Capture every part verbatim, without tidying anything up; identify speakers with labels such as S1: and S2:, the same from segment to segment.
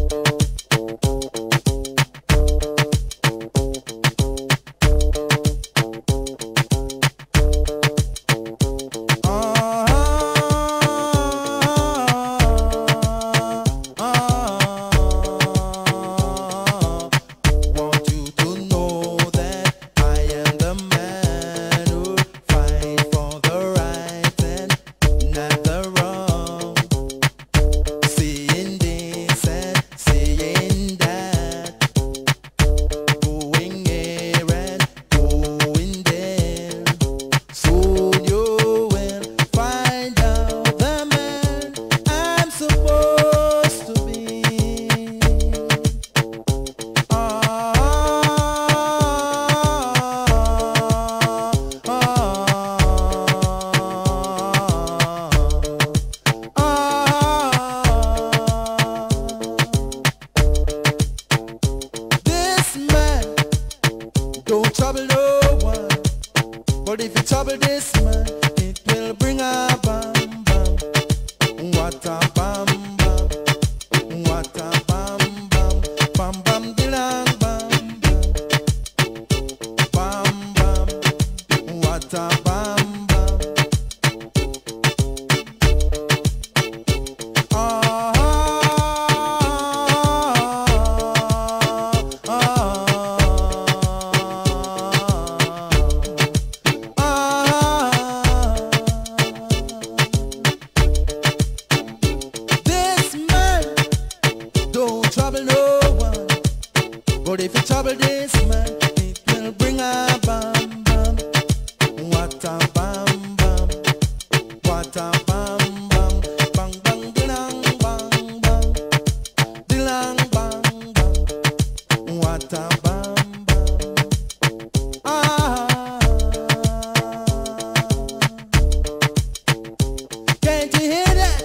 S1: trouble no one. But if you trouble this man, it will bring a bam bam. What a bam bam. What a bam bam. Bam bam dilang bam bam. Bam bam. What a bam bam. Ah. Trouble no one, but if you trouble this man, it will bring a bam bam. What a bam bam, what a bam bam, bang bang dilang bang bang, dilang bang bang. What a bam bam. Ah, can't you hear that?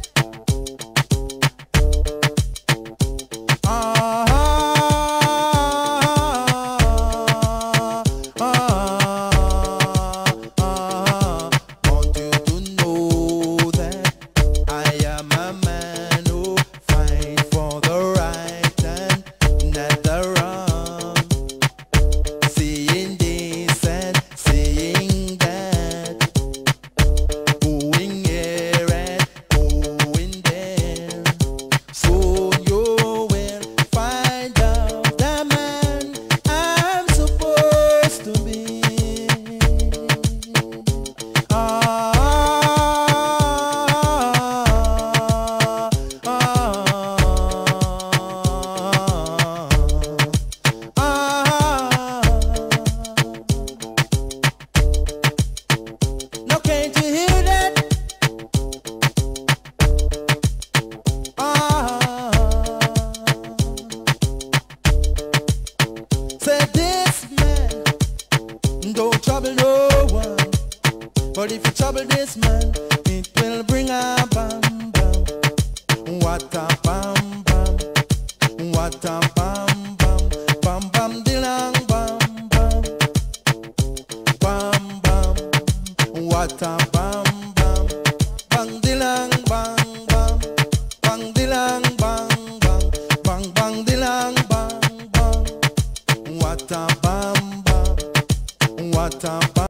S1: Don't trouble no one, but if you trouble this man, it will bring a bam bam. What a bam bam, what a bam bam, bam bam dilang bam bam, bam bam, what a bam.